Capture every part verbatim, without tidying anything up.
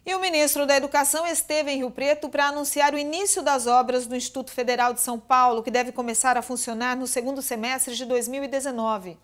E o ministro da Educação esteve em Rio Preto para anunciar o início das obras do Instituto Federal de São Paulo, que deve começar a funcionar no segundo semestre de dois mil e dezenove.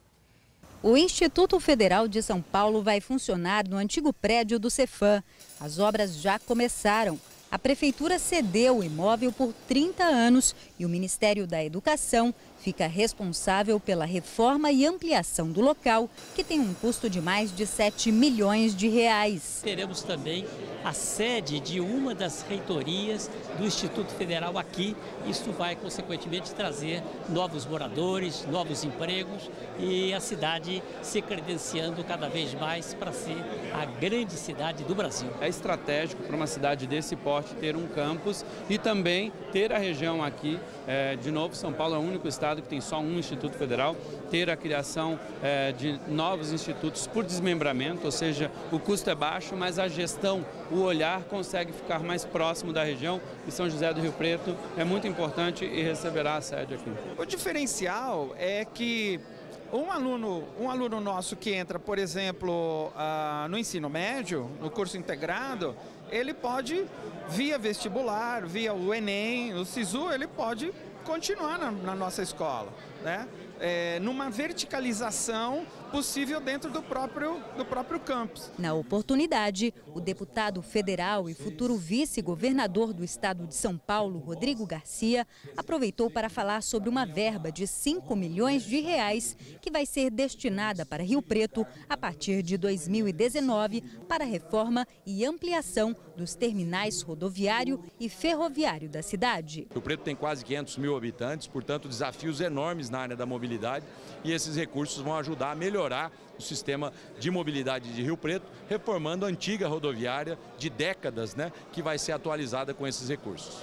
O Instituto Federal de São Paulo vai funcionar no antigo prédio do Cefam. As obras já começaram. A Prefeitura cedeu o imóvel por trinta anos e o Ministério da Educação fica responsável pela reforma e ampliação do local, que tem um custo de mais de sete milhões de reais. Teremos também a sede de uma das reitorias do Instituto Federal aqui. Isso vai, consequentemente, trazer novos moradores, novos empregos e a cidade se credenciando cada vez mais para ser a grande cidade do Brasil. É estratégico para uma cidade desse porte ter um campus e também ter a região aqui. É, de novo, São Paulo é o único estado que tem só um Instituto Federal, ter a criação é, de novos institutos por desmembramento, ou seja, o custo é baixo, mas a gestão, o olhar consegue ficar mais próximo da região e São José do Rio Preto é muito importante e receberá a sede aqui. O diferencial é que um aluno, um aluno nosso que entra, por exemplo, uh, no ensino médio, no curso integrado, ele pode, via vestibular, via o Enem, o SISU, ele pode continuar na, na nossa escola, né? É, numa verticalização possível dentro do próprio, do próprio campus. Na oportunidade, o deputado federal e futuro vice-governador do estado de São Paulo, Rodrigo Garcia, aproveitou para falar sobre uma verba de cinco milhões de reais que vai ser destinada para Rio Preto a partir de dois mil e dezenove para a reforma e ampliação dos terminais rodoviário e ferroviário da cidade. Rio Preto tem quase quinhentos mil habitantes, portanto, desafios enormes na área da mobilidade e esses recursos vão ajudar a melhorar o sistema de mobilidade de Rio Preto, reformando a antiga rodoviária de décadas, né, que vai ser atualizada com esses recursos.